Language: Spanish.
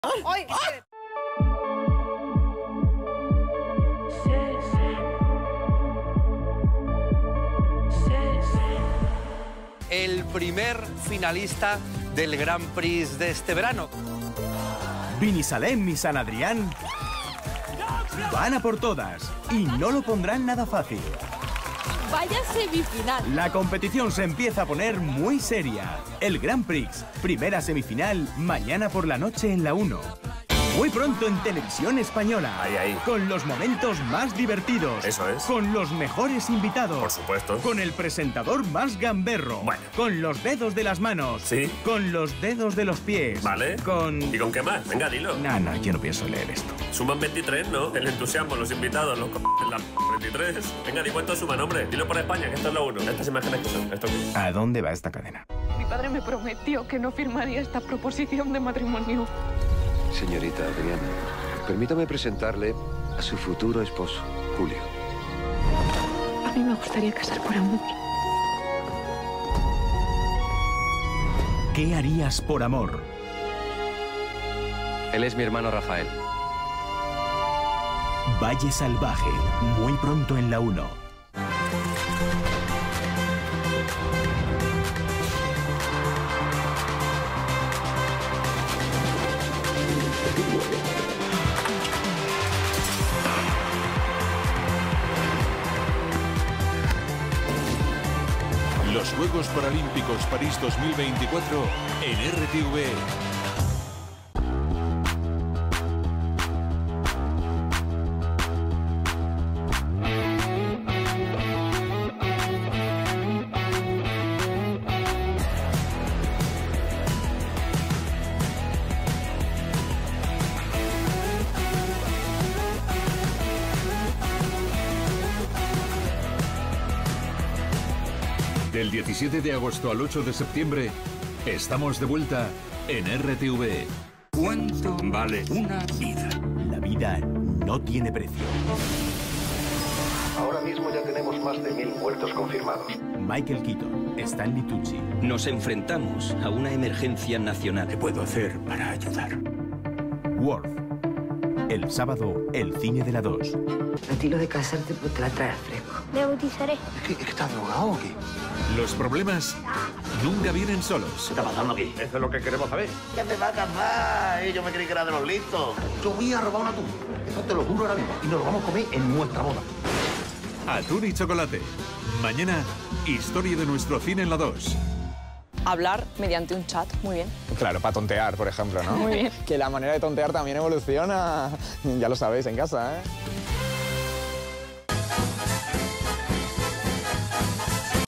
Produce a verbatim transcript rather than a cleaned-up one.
¡Ay! El primer finalista del Grand Prix de este verano. Binissalem y San Adrián van a por todas y no lo pondrán nada fácil. Vaya semifinal. La competición se empieza a poner muy seria. El Grand Prix, primera semifinal, mañana por la noche en la uno. Muy pronto en Televisión Española. Ahí, ahí. Con los momentos más divertidos. Eso es. Con los mejores invitados. Por supuesto. Con el presentador más gamberro. Bueno. Con los dedos de las manos. Sí. Con los dedos de los pies. Vale. Con... ¿Y con qué más? Venga, dilo. No, no, yo no pienso leer esto. Suman veintitrés, ¿no? El entusiasmo, los invitados, los c... en la veintitrés. Venga, di cuánto suman, hombre. Dilo por España, que esto es lo uno. Estas imágenes que son. ¿Esto qué? ¿A dónde va esta cadena? Mi padre me prometió que no firmaría esta proposición de matrimonio. Señorita Adriana, permítame presentarle a su futuro esposo, Julio. A mí me gustaría casar por amor. ¿Qué harías por amor? Él es mi hermano Rafael. Valle Salvaje, muy pronto en la uno. Los Juegos Paralímpicos París dos mil veinticuatro en R T V. Del diecisiete de agosto al ocho de septiembre, estamos de vuelta en R T V. ¿Cuánto vale una vida? La vida no tiene precio. Ahora mismo ya tenemos más de mil muertos confirmados. Michael Keaton, Stanley Tucci. Nos enfrentamos a una emergencia nacional. ¿Qué puedo hacer para ayudar? Worth. El sábado, el cine de la dos. A ti lo de casarte pues te la traes fresco. Me bautizaré. ¿Es que, es que estás drogado o qué? Los problemas nunca vienen solos. ¿Qué está pasando aquí? Eso es lo que queremos saber. ¿Qué te va a casar? Eh, Yo me creí que era de los listos. Yo voy a robar un atún. Eso te lo juro ahora mismo. Y nos lo vamos a comer en nuestra boda. Atún y chocolate. Mañana, historia de nuestro cine en la dos. Hablar mediante un chat, muy bien. Claro, para tontear, por ejemplo, ¿no? Muy bien. Que la manera de tontear también evoluciona. Ya lo sabéis en casa, ¿eh?